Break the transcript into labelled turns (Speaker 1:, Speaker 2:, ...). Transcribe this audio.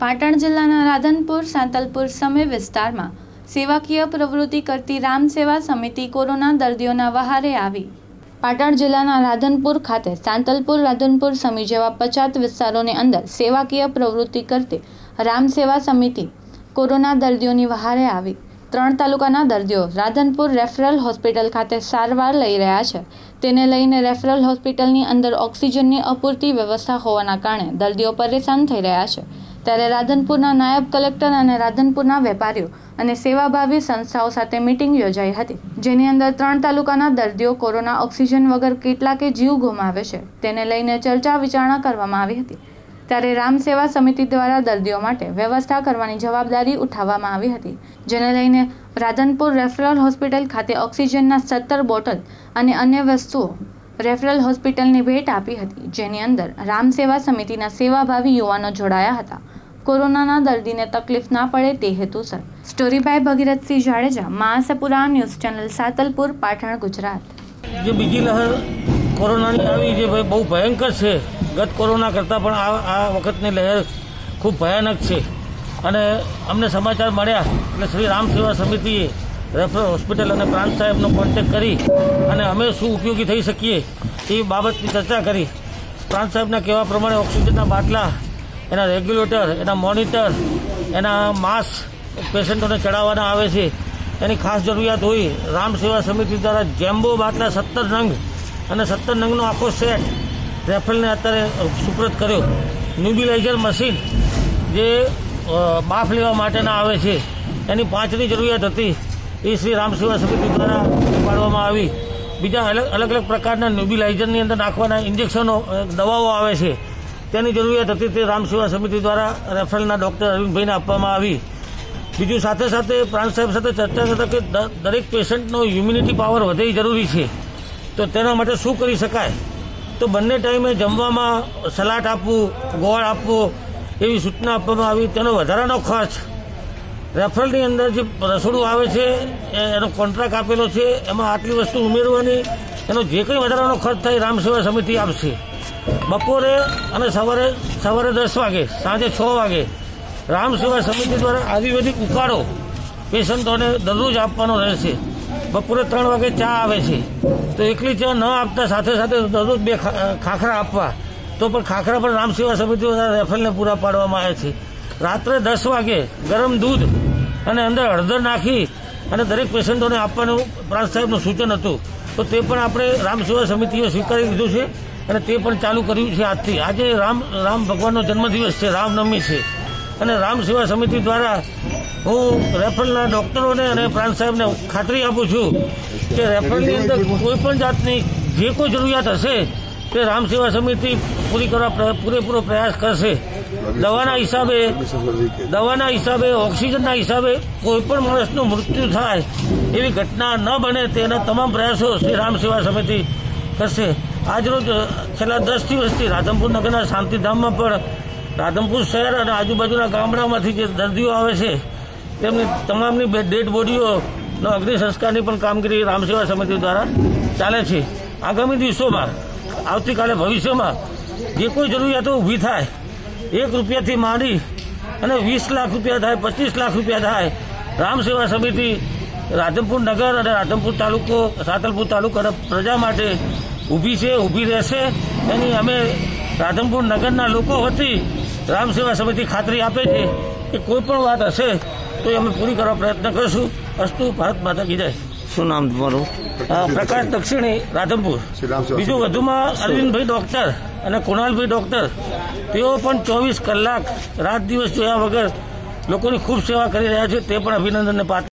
Speaker 1: પાટણ જિલ્લાના રાધનપુર સાંતલપુર સમી વિસ્તારમાં સેવાકીય પ્રવૃત્તિ કરતી રામ સેવા સમિતિ કોરોના દર્દીઓના વહારે આવી। પાટણ જિલ્લાના રાધનપુર ખાતે સાંતલપુર રાધનપુર સમી જેવા 50 વિસ્તારોની અંદર સેવાકીય પ્રવૃત્તિ કરતી રામ સેવા સમિતિ કોરોના દર્દીઓની વહારે આવી। 3 તાલુકાના દર્દીઓ રાધનપુર રેફરલ હોસ્પિટલ ખાતે સારવાર લઈ રહ્યા છે। તેને લઈને રેફરલ હોસ્પિટલની અંદર ઓક્સિજનની અપૂરતી વ્યવસ્થા હોવાના કારણે દર્દીઓ પરેશાન થઈ રહ્યા છે। ત્યારે રાધનપુરના નાયબ કલેક્ટર અને રાધનપુરના વેપારીઓ અને સેવાભાવી સંસ્થાઓ સાથે મીટિંગ યોજાઈ હતી, જેની અંદર 3 તાલુકાના દર્દીઓ કોરોના ઓક્સિજન વગર કેટલાકે જીવ ગુમાવે છે તેને લઈને ચર્ચા વિચારણા કરવામાં આવી હતી। ત્યારે રામ સેવા સમિતિ દ્વારા દર્દીઓ માટે વ્યવસ્થા કરવાની જવાબદારી ઉઠાવવામાં આવી હતી, જેને લઈને રાધનપુર રેફરલ હોસ્પિટલ ખાતે ઓક્સિજનના 17 બોટલ અને અન્ય વસ્તુઓ રેફરલ હોસ્પિટલની ભેટ આપી હતી, જેની અંદર રામ સેવા સમિતિના સેવાભાવી યુવાનો જોડાયા હતા। કોરોનાના દર્દીને તકલીફ ના પડે તે હેતુસર। Story by Bhagirathsinh Jadeja, Mahaspura news channel, Santalpur, Patan, Gujarat.
Speaker 2: જે બીજી લહેર કોરોનાની આવી જે બહુ ભયંકર છે, ગત કોરોના કરતાં પણ આ વખતની લહેર ખૂબ ભયાનક છે અને અમને સમાચાર મળ્યા એટલે શ્રી રામ સેવા સમિતિએ રેફરલ હોસ્પિટલ અને પ્રાંત સાહેબનો કોન્ટેક્ટ કરી અને અમે શું ઉપયોગી થઈ શકીએ એ બાબતની ચર્ચા કરી। પ્રાંત સાહેબના કહેવા પ્રમાણે ઓક્સિજનના બાટલા, એના રેગ્યુલેટર, એના મોનિટર, એના માસ્ક પેશન્ટોને ચડાવવાના આવે છે, એની ખાસ જરૂરિયાત હોય। રામ સેવા સમિતિ દ્વારા જેમ્બો બાટલા 17 નંગ અને 17 નંગનો આખો સેટ રેફરલને અત્યારે સુપ્રત કર્યો। ન્યુબિલાઇઝર મશીન જે બાફ લેવા માટેના આવે છે એની 5ની જરૂરિયાત હતી, એ શ્રી રામ સેવા સમિતિ દ્વારા પાડવામાં આવી। બીજા અલગ અલગ પ્રકારના ન્યુબિલાઇઝરની અંદર નાખવાના ઇન્જેક્શનો, દવાઓ આવે છે તેની જરૂરિયાત હતી, તે રામ સેવા સમિતિ દ્વારા રેફરલના ડૉક્ટર અરવિંદભાઈને આપવામાં આવી। બીજું સાથે સાથે પ્રાંત સાહેબ સાથે ચર્ચા કરતા કે દરેક પેશન્ટનો ઇમ્યુનિટી પાવર વધે જરૂરી છે, તો તેના માટે શું કરી શકાય? તો બંને ટાઈમે જમવામાં સલાડ આપવું, ગોળ આપવું એવી સૂચના આપવામાં આવી। તેનો વધારાનો ખર્ચ રેફરલની અંદર જે રસોડું આવે છે એનો કોન્ટ્રાક્ટ આપેલો છે, એમાં આટલી વસ્તુ ઉમેરવાની, એનો જે કંઈ વધારાનો ખર્ચ થાય રામ સેવા સમિતિ આપશે। બપોરે અને સવારે 10 વાગે, સાંજે 6 વાગે રામ સેવા સમિતિ દ્વારા આયુર્વેદિક ઉકાળો પેશન્ટોને દરરોજ આપવાનો રહેશે। બપોરે 3 વાગે ચા આવે છે, તો એકલી ચા ન આપતા સાથે સાથે દરરોજ 2 ખાખરા આપવા, તો પણ ખાખરા પણ રામ સેવા સમિતિ દ્વારા રેફરલને પૂરા પાડવામાં આવે છે। રાત્રે 10 વાગે ગરમ દૂધ અને અંદર હળદર નાખી અને દરેક પેશન્ટોને આપવાનું પ્રાંત સાહેબનું સૂચન હતું, તો તે પણ આપણે રામ સેવા સમિતિએ સ્વીકારી લીધું છે અને તે પણ ચાલુ કર્યું છે આજથી। આજે રામ ભગવાનનો જન્મદિવસ છે, રામનવમી છે અને રામ સેવા સમિતિ દ્વારા હું રેફરલના ડૉક્ટરોને અને પ્રાંત સાહેબને ખાતરી આપું છું કે રેફરલની અંદર કોઈ પણ જાતની જે કોઈ જરૂરિયાત હશે તે રામ સેવા સમિતિ પૂરી કરવા પૂરેપૂરો પ્રયાસ કરશે। દવાના હિસાબે, ઓક્સિજનના હિસાબે કોઈ પણ માણસનું મૃત્યુ થાય એવી ઘટના ન બને તેના તમામ પ્રયાસો શ્રી રામ સેવા સમિતિ કરશે। આજરોજ છેલ્લા 10 દિવસથી રાધનપુર નગરના શાંતિધામમાં પણ રાધનપુર શહેર અને આજુબાજુના ગામડામાંથી જે દર્દીઓ આવે છે તેમની તમામની ડેડ બોડીઓનો અગ્નિ સંસ્કારની પણ કામગીરી રામ સેવા સમિતિ દ્વારા ચાલે છે। આગામી દિવસોમાં, આવતીકાલે, ભવિષ્યમાં જે કોઈ જરૂરિયાતો ઊભી થાય, 1 રૂપિયાથી માંડી અને 20 લાખ રૂપિયા થાય, 25 લાખ રૂપિયા થાય, રામ સેવા સમિતિ રાધનપુર નગર અને રાધનપુર તાલુકો, સાતલપુર તાલુકાના પ્રજા માટે ઊભી છે, ઊભી રહેશે। એની અમે રાધનપુર નગરના લોકો વતી રામ સેવા સમિતિ ખાતરી આપે છે કે કોઈ પણ વાત હશે તો અમે પૂરી કરવા પ્રયત્ન કરશું। અસ્તુ, ભારત માતા કી જય। શું નામ તમારું? પ્રકાશ દક્ષિણી, રાધનપુર। બીજું વધુમાં અરવિંદભાઈ ડૉક્ટર અને કુણાલભાઈ ડૉક્ટર, તેઓ પણ 24 કલાક રાત દિવસ જોયા વગર લોકોની ખૂબ સેવા કરી રહ્યા છે, તે પણ અભિનંદનને પાત્ર।